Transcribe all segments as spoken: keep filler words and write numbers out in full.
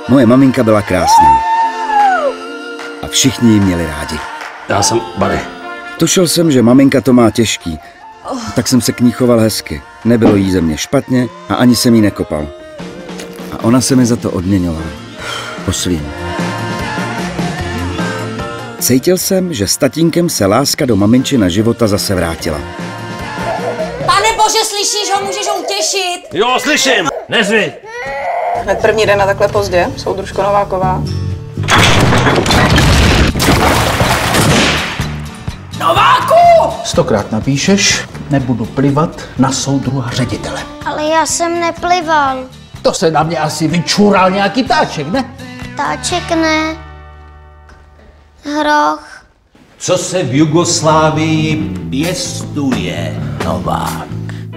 Moje maminka byla krásná. A všichni ji měli rádi. Já jsem Barry. Tušil jsem, že maminka to má těžký. Tak jsem se k ní choval hezky. Nebylo jí ze mě špatně a ani jsem jí nekopal. A ona se mi za to odměňovala. Po svým. Cítil jsem, že s tatínkem se láska do maminčina života zase vrátila. Pane bože, slyšíš ho, můžeš ho utěšit? Jo, slyším, neřvi. Hned první den a takhle pozdě, soudružko Nováková. Nováku! Stokrát napíšeš, nebudu plivat na soudruha ředitele. Ale já jsem neplival. To se na mě asi vyčural nějaký táček, ne? Táček ne. Hroch. Co se v Jugoslávii pěstuje, Novák?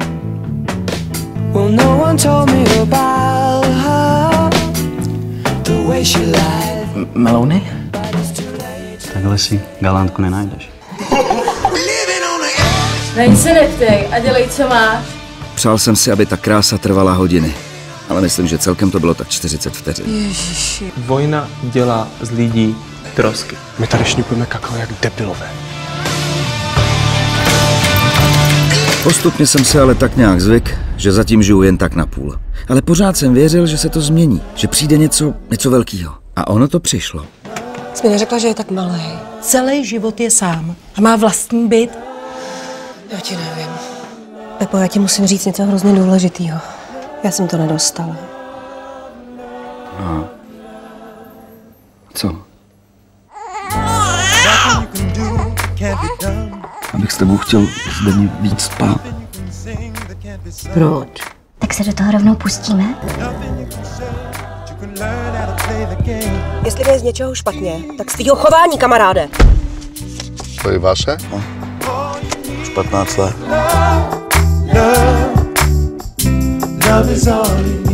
Well, no one told me about her, the way she lied. Melouny? Takhle si galantku nenajdeš. Na ní se neptej a dělej, co máš. Přál jsem si, aby ta krása trvala hodiny. Ale myslím, že celkem to bylo tak čtyřicet vteřin. Ježiši. Vojna dělá z lidí trosky. My tady šňupujeme kakao jak debilové. Postupně jsem se ale tak nějak zvyk, že zatím žiju jen tak na půl. Ale pořád jsem věřil, že se to změní, že přijde něco, něco velkého. A ono to přišlo. Jsi mi neřekla, že je tak malý. Celý život je sám a má vlastní byt. Já ti nevím. Pepo, já ti musím říct něco hrozně důležitého. Já jsem to nedostala. Aha. Co? Abych s tebou chtěl zde mít víc spát. Proč? Tak se do toho rovnou pustíme? Jestli je z něčeho špatně, tak z tvýho chování, kamaráde. To je vaše? No. Už patnáct let. Love is all